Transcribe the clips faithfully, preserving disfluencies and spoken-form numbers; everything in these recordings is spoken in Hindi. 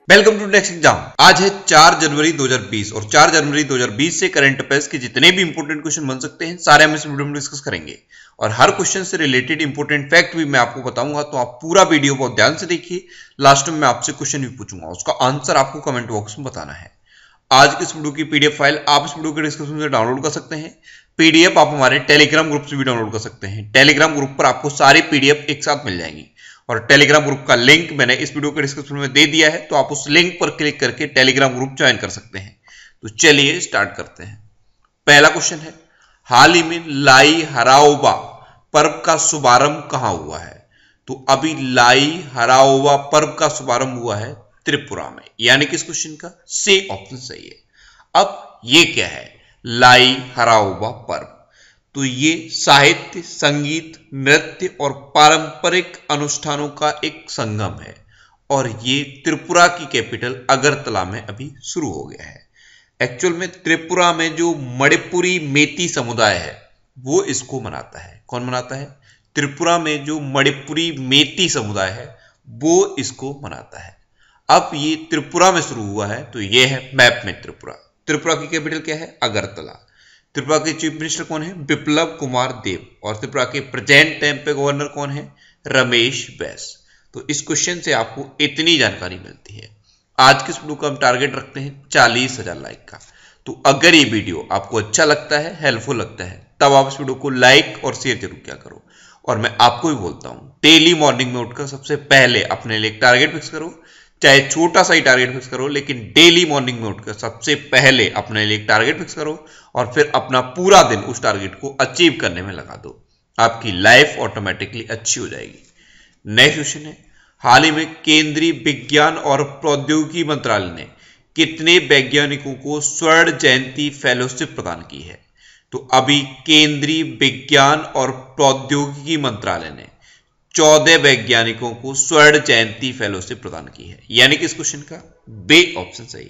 Welcome to next exam. आज है चार जनवरी दो हज़ार बीस और चार जनवरी दो हज़ार बीस से करंट अफेयर्स के जितने भी इंपोर्टेंट क्वेश्चन बन सकते हैं सारे हम इस वीडियो में डिस्कस करेंगे और हर क्वेश्चन से रिलेटेड इंपोर्टेंट फैक्ट भी मैं आपको बताऊंगा। तो आप पूरा वीडियो बहुत ध्यान से देखिए। लास्ट में मैं आपसे क्वेश्चन भी पूछूंगा, उसका आंसर आपको कमेंट बॉक्स में बताना है। आज की इस वीडियो की पीडीएफ फाइल आप इस वीडियो के डिस्क्रिप्शन से डाउनलोड कर सकते हैं। पीडीएफ आप हमारे टेलीग्राम ग्रुप से भी डाउनलोड कर सकते हैं। टेलीग्राम ग्रुप पर आपको सारी पीडीएफ एक साथ मिल जाएंगी और टेलीग्राम ग्रुप का लिंक मैंने इस वीडियो के डिस्क्रिप्शन में दे दिया है, तो आप उस लिंक पर क्लिक करके टेलीग्राम ग्रुप ज्वाइन कर सकते हैं। तो चलिए स्टार्ट करते हैं। पहला क्वेश्चन है, हाल ही में लाई हराओबा पर्व का शुभारंभ कहां हुआ है? तो अभी लाई हराओबा पर्व का शुभारंभ हुआ है त्रिपुरा में, यानी कि इस क्वेश्चन का सी ऑप्शन सही है। अब ये क्या है लाई हराओबा पर्व? तो ये साहित्य, संगीत, नृत्य और पारंपरिक अनुष्ठानों का एक संगम है और ये त्रिपुरा की कैपिटल अगरतला में अभी शुरू हो गया है। एक्चुअल में त्रिपुरा में जो मणिपुरी मेती समुदाय है वो इसको मनाता है। कौन मनाता है? त्रिपुरा में जो मणिपुरी मेती समुदाय है वो इसको मनाता है। अब ये त्रिपुरा में शुरू हुआ है, तो ये है मैप में त्रिपुरा। त्रिपुरा की कैपिटल क्या है? अगरतला। त्रिपुरा के चीफ मिनिस्टर कौन है? बिप्लब कुमार देव। और त्रिपुरा के प्रेजेंट टाइम पे गवर्नर कौन है? रमेश बैस। तो इस क्वेश्चन से आपको इतनी जानकारी मिलती है। आज के इस वीडियो का हम टारगेट रखते हैं चालीस हजार लाइक का। तो अगर ये वीडियो आपको अच्छा लगता है, हेल्पफुल लगता है, तब आप इस वीडियो को लाइक और शेयर जरूर किया करो। और मैं आपको भी बोलता हूं, डेली मॉर्निंग में उठकर सबसे पहले अपने लिए एक टारगेट फिक्स करो, चाहे छोटा सा ही टारगेट फिक्स करो, लेकिन डेली मॉर्निंग में उठकर सबसे पहले अपने लिए एक टारगेट फिक्स करो और फिर अपना पूरा दिन उस टारगेट को अचीव करने में लगा दो। आपकी लाइफ ऑटोमेटिकली अच्छी हो जाएगी। नेक्स्ट क्वेश्चन है, हाल ही में केंद्रीय विज्ञान और प्रौद्योगिकी मंत्रालय ने कितने वैज्ञानिकों को स्वर्ण जयंती फेलोशिप प्रदान की है? तो अभी केंद्रीय विज्ञान और प्रौद्योगिकी मंत्रालय ने चौदह वैज्ञानिकों को स्वर्ण जयंती फेलोशिप प्रदान की है, यानी कि इस क्वेश्चन का बे ऑप्शन सही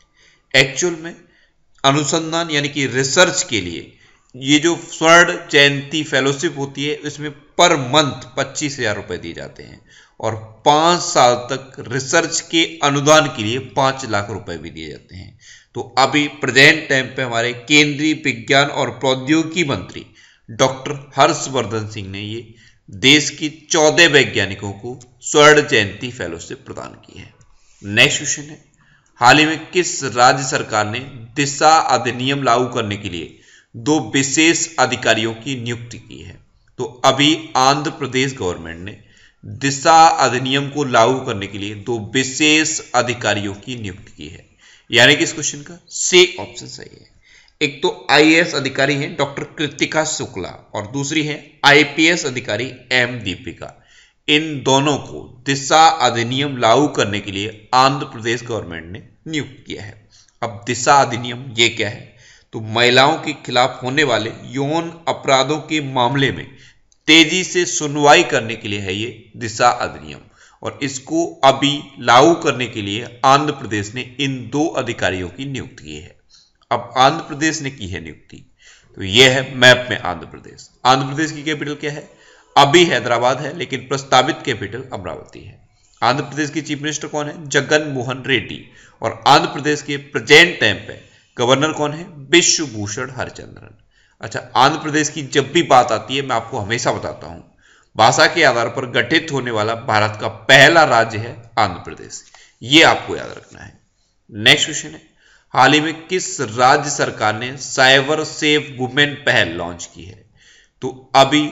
है। एक्चुअल में अनुसंधान यानी कि रिसर्च के लिए ये जो स्वर्ण जयंती फेलोशिप होती है इसमें पर मंथ पच्चीस हजार रुपए दिए जाते हैं और पांच साल तक रिसर्च के अनुदान के लिए पांच लाख रुपए भी दिए जाते हैं। तो अभी प्रेजेंट टाइम पे हमारे केंद्रीय विज्ञान और प्रौद्योगिकी मंत्री डॉक्टर हर्षवर्धन सिंह ने ये देश की चौदह वैज्ञानिकों को स्वर्ण जयंती फेलोशिप प्रदान की है। नेक्स्ट क्वेश्चन है, हाल ही में किस राज्य सरकार ने दिशा अधिनियम लागू करने के लिए दो विशेष अधिकारियों की नियुक्ति की है? तो अभी आंध्र प्रदेश गवर्नमेंट ने दिशा अधिनियम को लागू करने के लिए दो विशेष अधिकारियों की नियुक्ति की है, यानी कि इस क्वेश्चन का सी ऑप्शन सही है। एक तो आईएएस अधिकारी हैं डॉक्टर कृतिका शुक्ला और दूसरी है आईपीएस अधिकारी एम दीपिका। इन दोनों को दिशा अधिनियम लागू करने के लिए आंध्र प्रदेश गवर्नमेंट ने नियुक्त किया है। अब दिशा अधिनियम ये क्या है? तो महिलाओं के खिलाफ होने वाले यौन अपराधों के मामले में तेजी से सुनवाई करने के लिए है ये दिशा अधिनियम और इसको अभी लागू करने के लिए आंध्र प्रदेश ने इन दो अधिकारियों की नियुक्ति की है। अब आंध्र प्रदेश ने की है नियुक्ति, तो यह है मैप में आंध्र प्रदेश। आंध्र प्रदेश की कैपिटल क्या है? अभी हैदराबाद है, लेकिन प्रस्तावित कैपिटल अमरावती है। आंध्र प्रदेश के चीफ मिनिस्टर कौन है? जगन मोहन रेड्डी। और आंध्र प्रदेश के प्रेजेंट टाइम पे गवर्नर कौन है? विश्व भूषण हरिचंद्रन। अच्छा, आंध्र प्रदेश की जब भी बात आती है मैं आपको हमेशा बताता हूं, भाषा के आधार पर गठित होने वाला भारत का पहला राज्य है आंध्र प्रदेश, ये आपको याद रखना है। नेक्स्ट क्वेश्चन है, हाल ही में किस राज्य सरकार ने साइबर सेफ वुमेन पहल लॉन्च की है? तो अभी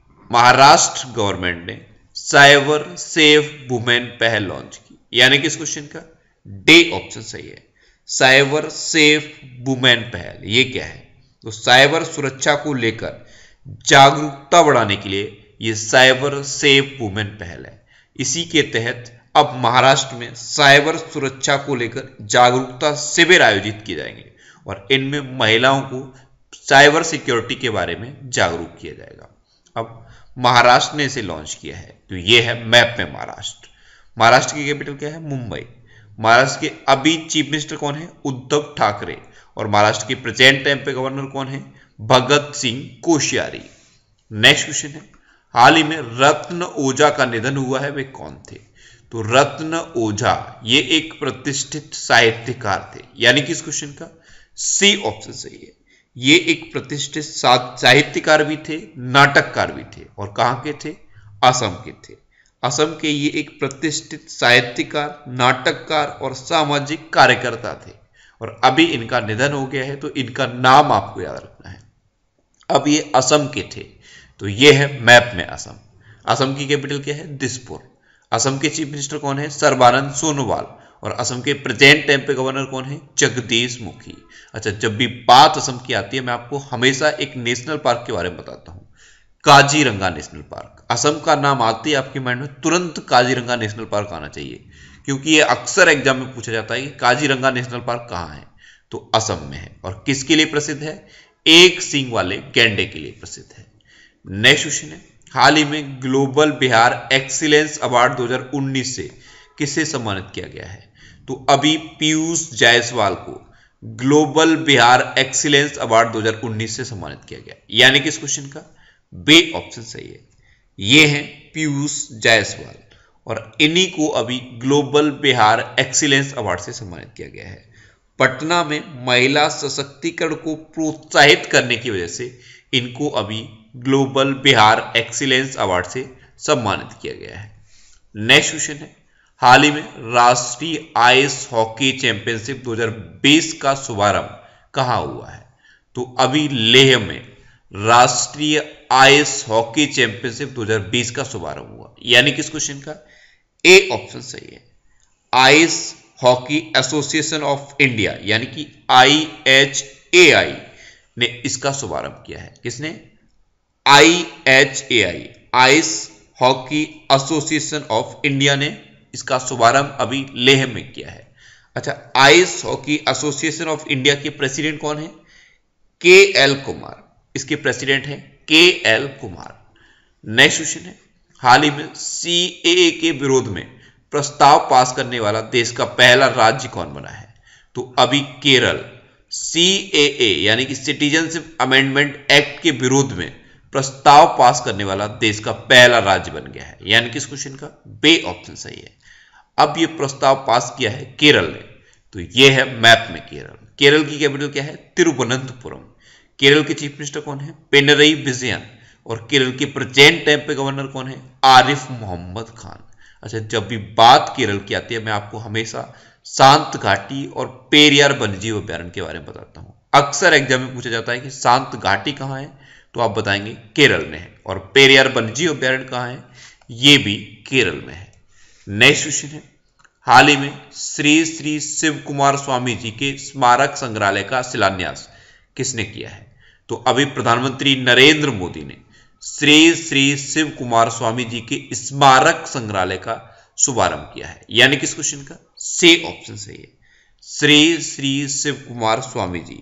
महाराष्ट्र गवर्नमेंट ने साइबर सेफ वुमेन पहल लॉन्च की, यानी कि इस क्वेश्चन का डी ऑप्शन सही है। साइबर सेफ वुमेन पहल ये क्या है? तो साइबर सुरक्षा को लेकर जागरूकता बढ़ाने के लिए ये साइबर सेफ वुमेन पहल है। इसी के तहत अब महाराष्ट्र में साइबर सुरक्षा को लेकर जागरूकता शिविर आयोजित किए जाएंगे और इनमें महिलाओं को साइबर सिक्योरिटी के बारे में जागरूक किया जाएगा। अब महाराष्ट्र ने इसे लॉन्च किया है, तो ये है मैप में महाराष्ट्र। महाराष्ट्र की कैपिटल क्या है? मुंबई। महाराष्ट्र के अभी चीफ मिनिस्टर कौन है? उद्धव ठाकरे। और महाराष्ट्र के प्रेजेंट टाइम पे गवर्नर कौन है? भगत सिंह कोश्यारी। नेक्स्ट क्वेश्चन है, हाल ही में रत्न ओझा का निधन हुआ है, वे कौन थे? तो रत्न ओझा ये एक प्रतिष्ठित साहित्यकार थे, यानी कि इस क्वेश्चन का सी ऑप्शन सही है। ये एक प्रतिष्ठित साहित्यकार भी थे, नाटककार भी थे, और कहां के थे? असम के थे। असम के ये एक प्रतिष्ठित साहित्यकार, नाटककार और सामाजिक कार्यकर्ता थे, और अभी इनका निधन हो गया है, तो इनका नाम आपको याद रखना है। अब ये असम के थे, तो ये है मैप में असम। असम की कैपिटल क्या है? दिसपुर। असम के चीफ मिनिस्टर कौन है? सर्बानंद सोनोवाल। और असम के प्रेजेंट टाइम पे गवर्नर कौन है? जगदीश मुखी। अच्छा, जब भी बात असम की आती है, मैं आपको हमेशा एक नेशनल पार्क के बारे में बताता हूं, काजीरंगा नेशनल पार्क। असम का नाम आते ही आपके माइंड में तुरंत काजीरंगा नेशनल पार्क आना चाहिए, क्योंकि ये अक्सर एग्जाम में पूछा जाता है कि काजीरंगा नेशनल पार्क कहां है, तो असम में है। और किसके लिए प्रसिद्ध है? एक सींग वाले गैंडे के लिए प्रसिद्ध है। नेक्स्ट क्वेश्चन है, हाल ही में ग्लोबल बिहार एक्सीलेंस अवार्ड दो हज़ार उन्नीस से किसे सम्मानित किया गया है? तो अभी पीयूष जायसवाल को ग्लोबल बिहार एक्सीलेंस अवार्ड दो हज़ार उन्नीस से सम्मानित किया गया, यानी कि इस क्वेश्चन का बे ऑप्शन सही है। ये हैं पीयूष जायसवाल, और इन्हीं को अभी ग्लोबल बिहार एक्सीलेंस अवार्ड से सम्मानित किया गया है। पटना में महिला सशक्तिकरण को प्रोत्साहित करने की वजह से इनको अभी ग्लोबल बिहार एक्सीलेंस अवार्ड से सम्मानित किया गया है। नेक्स्ट क्वेश्चन है, हाल ही में राष्ट्रीय आइस हॉकी चैंपियनशिप दो हज़ार बीस का शुभारंभ कहां हुआ है? तो अभी लेह में राष्ट्रीय आइस हॉकी चैंपियनशिप दो हज़ार बीस का शुभारंभ हुआ, यानी कि इस क्वेश्चन का ए ऑप्शन सही है। Ice hockey association of India, यानी कि आई एच ए आई ने इसका शुभारंभ किया है। किसने? I H A I, ice hockey association of India ने इसका शुभारंभ अभी लेह में किया है। अच्छा, ice hockey association of India के प्रेसिडेंट कौन है? के एल कुमार। इसके प्रेसिडेंट हैं के एल कुमार। नेक्स्ट क्वेश्चन है, हाल ही में सी ए ए के विरोध में प्रस्ताव पास करने वाला देश का पहला राज्य कौन बना है? तो अभी केरल सी ए ए यानी कि सिटीजनशिप अमेंडमेंट एक्ट के विरोध में प्रस्ताव पास करने वाला देश का पहला राज्य बन गया है, यानी कि इस क्वेश्चन का बे ऑप्शन सही है। अब ये प्रस्ताव पास किया है केरल ने, तो ये है मैप में केरल। केरल की कैपिटल क्या है? तिरुवनंतपुरम। केरल के चीफ मिनिस्टर कौन है? पिनरई विजयन। और केरल के प्रेजेंट टाइम पे गवर्नर कौन है? आरिफ मोहम्मद खान। अच्छा, जब भी बात केरल की आती है, मैं आपको हमेशा शांत घाटी और पेरियार वन्यजीव अभ्यारण्य के बारे में बताता हूं। अक्सर एग्जाम में पूछा जाता है कि शांत घाटी कहां है, तो आप बताएंगे केरल में है। और पेरियार वन्यजीव अभ्यारण्य कहां है? ये भी केरल में है। नेक्स्ट क्वेश्चन है, हाल ही में श्री श्री शिव कुमार स्वामी जी के स्मारक संग्रहालय का शिलान्यास किसने किया है? तो अभी प्रधानमंत्री नरेंद्र मोदी ने श्री श्री शिव कुमार स्वामी जी के स्मारक संग्रहालय का शुभारंभ किया है, यानी कि इस क्वेश्चन का सी ऑप्शन सही है। श्री श्री शिव कुमार स्वामी जी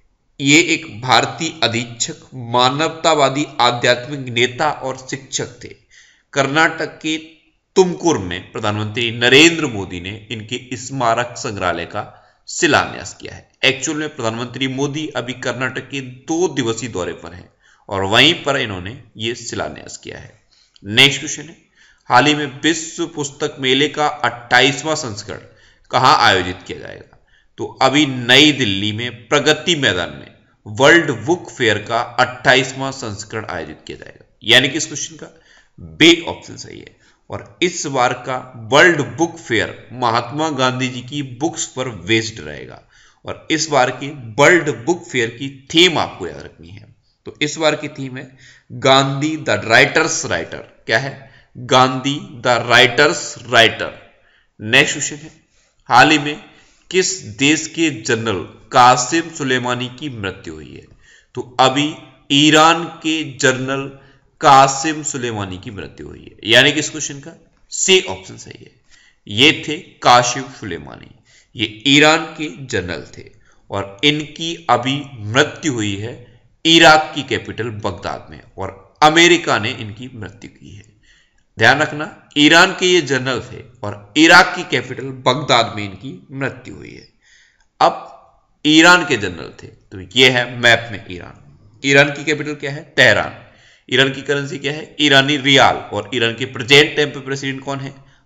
ये एक भारतीय अधीक्षक, मानवतावादी, आध्यात्मिक नेता और शिक्षक थे। कर्नाटक के तुमकुर में प्रधानमंत्री नरेंद्र मोदी ने इनके स्मारक संग्रहालय का शिलान्यास किया है। एक्चुअल में प्रधानमंत्री मोदी अभी कर्नाटक के दो दिवसीय दौरे पर हैं और वहीं पर इन्होंने ये शिलान्यास किया है। नेक्स्ट क्वेश्चन है, हाल ही में विश्व पुस्तक मेले का अट्ठाईसवां संस्करण कहां आयोजित किया जाएगा? तो अभी नई दिल्ली में प्रगति मैदान में वर्ल्ड बुक फेयर का अट्ठाईसवां संस्करण आयोजित किया जाएगा, यानी कि इस क्वेश्चन का बे ऑप्शन सही है। और इस बार का world book fair Mahatma Gandhi ji की बुक्स पर बेस्ड रहेगा। और इस बार के वर्ल्ड बुक फेयर की थीम आपको याद रखनी है। तो इस बार की थीम है गांधी द राइटर्स राइटर। क्या है? Gandhi the writers writer. Next question है, हाल ही में किस देश के जनरल कासिम सुलेमानी की मृत्यु हुई है? तो अभी ईरान के जनरल कासिम सुलेमानी की मृत्यु हुई है, यानी कि इस क्वेश्चन का सी ऑप्शन सही है। ये थे कासिम सुलेमानी, ये ईरान के जनरल थे और इनकी अभी मृत्यु हुई है इराक की कैपिटल बगदाद में, और अमेरिका ने इनकी मृत्यु की है। ध्यान रखना, ईरान के ये जनरल थे और इराक की कैपिटल बगदाद में इनकी मृत्यु हुई है। अब ईरान के जनरल थे, तो ये है मैप में ईरान। ईरान की कैपिटल क्या है? तेहरान। ईरान की करेंसी क्या है? ईरानी रियाल। और ईरान के प्रेजेंट टाइम पे प्रेसिडेंट कौन है?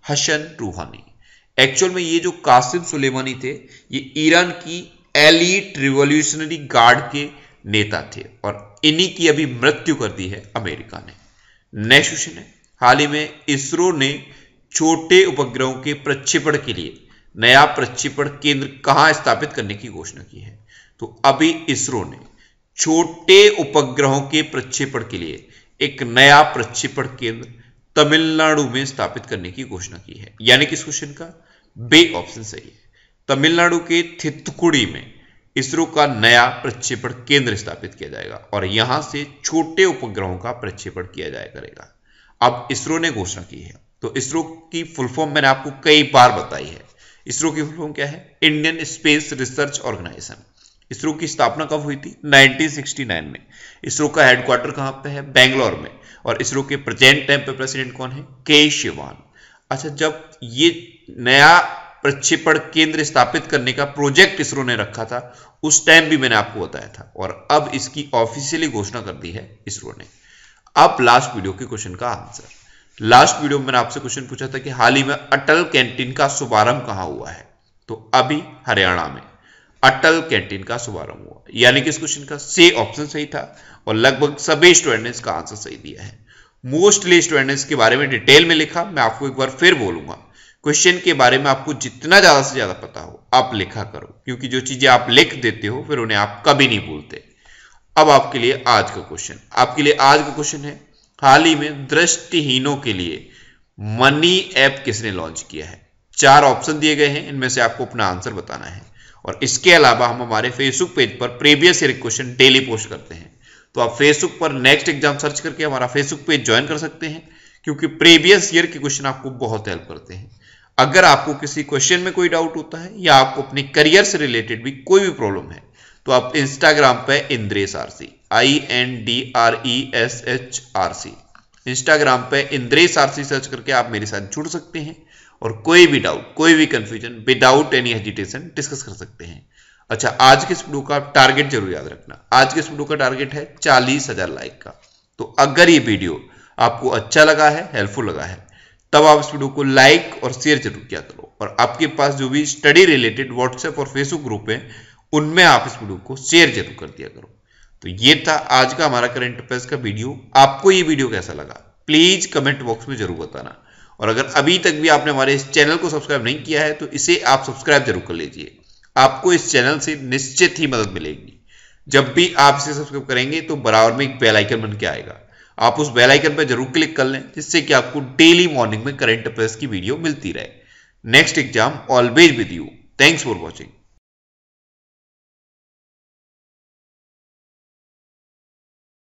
हसन रूहानी। एक्चुअल में ये जो कासिम सुलेमानी थे ये ईरान की एलीट रिवॉल्यूशनरी गार्ड के नेता थे और इन्हीं की अभी मृत्यु कर दी है अमेरिका ने। नेक्स्ट क्वेश्चन है, हाल ही में इसरो ने छोटे उपग्रहों के प्रक्षेपण के लिए नया प्रक्षेपण केंद्र कहां स्थापित करने की घोषणा की है? तो अभी इसरो ने छोटे उपग्रहों के प्रक्षेपण के लिए एक नया प्रक्षेपण केंद्र तमिलनाडु में स्थापित करने की घोषणा की है। यानी कि इस क्वेश्चन का बे ऑप्शन सही है। तमिलनाडु के थितुकुडी में इसरो का नया प्रक्षेपण केंद्र स्थापित किया जाएगा और यहां से छोटे उपग्रहों का प्रक्षेपण किया जाया करेगा। अब इसरो ने घोषणा की है, तो इसरो की फुल फॉर्म मैंने आपको कई बार बताई है। इसरो की फुल फॉर्म क्या है? Indian space research organisation. ISRO की स्थापना कब हुई थी? नाइनटीन सिक्सटी नाइन में। इसरो का हेडक्वार्टर कहां पे है? बेंगलोर में। और इसरो के प्रेजेंट टाइम पे प्रेसिडेंट कौन है? के शिवान। अच्छा, जब ये नया प्रक्षेपण केंद्र स्थापित करने का प्रोजेक्ट इसरो ने रखा था उस टाइम भी मैंने आपको बताया था और अब इसकी ऑफिशियली घोषणा कर दी है इसरो ने। अब लास्ट वीडियो के क्वेश्चन का आंसर। लास्ट वीडियो में मैंने आपसे क्वेश्चन पूछा था कि हाल ही में अटल कैंटीन का शुभारंभ कहां हुआ है? तो अभी हरियाणा में अटल कैंटीन का शुभारंभ हुआ। यानी कि इस क्वेश्चन का सी ऑप्शन सही था और लगभग सभी स्टूडेंट ने इसका आंसर सही दिया है। मोस्टली स्टूडेंट ने इसके बारे में डिटेल में लिखा। मैं आपको एक बार फिर बोलूंगा, क्वेश्चन के बारे में आपको जितना ज्यादा से ज्यादा पता हो आप लिखा करो, क्योंकि जो चीजें आप लिख देते हो फिर उन्हें आप कभी नहीं भूलते। अब आपके लिए आज का क्वेश्चन आपके लिए आज का क्वेश्चन है, हाल ही में दृष्टिहीनों के लिए मनी ऐप किसने लॉन्च किया है? चार ऑप्शन दिए गए हैं, इनमें से आपको अपना आंसर बताना है। और इसके अलावा हम हमारे फेसबुक पेज पर previous year question daily post करते हैं, तो आप फेसबुक पर नेक्स्ट एग्जाम सर्च करके हमारा फेसबुक पेज ज्वाइन कर सकते हैं, क्योंकि प्रीवियस ईयर के क्वेश्चन आपको बहुत हेल्प करते हैं। अगर आपको किसी क्वेश्चन में कोई डाउट होता है या आपको अपने करियर से रिलेटेड भी कोई भी प्रॉब्लम है तो आप इंस्टाग्राम पे Indresh R C, I N D R E S H R C, Instagram पे इंद्रेश आरसी सर्च करके आप मेरे साथ जुड़ सकते हैं और कोई भी डाउट कोई भी confusion without any hesitation discuss कर सकते हैं। अच्छा, आज के इस वीडियो का टारगेट जरूर याद रखना। आज के इस वीडियो का टारगेट है चालीस हजार लाइक का। तो अगर ये वीडियो आपको अच्छा लगा है, हेल्पफुल लगा है, तब आप इस वीडियो को लाइक और शेयर जरूर किया करो। और आपके पास जो भी स्टडी रिलेटेड व्हाट्सएप और फेसबुक ग्रुप है उनमें आप इस वीडियो को शेयर जरूर कर दिया करो। तो ये था आज का हमारा करंट अफेयर्स का वीडियो। आपको ये वीडियो कैसा लगा प्लीज कमेंट बॉक्स में जरूर बताना। और अगर अभी तक भी आपने हमारे इस चैनल को सब्सक्राइब नहीं किया है तो इसे आप सब्सक्राइब जरूर कर लीजिए। आपको इस चैनल से निश्चित ही मदद मिलेगी। जब भी आप इसे सब्सक्राइब करेंगे तो बराबर में एक बेल आइकन बन के आएगा, आप उस बेल आइकन पर जरूर क्लिक कर लें, जिससे कि आपको डेली मॉर्निंग में करंट अफेयर्स की वीडियो मिलती रहे। Next exam always with you. Thanks for watching.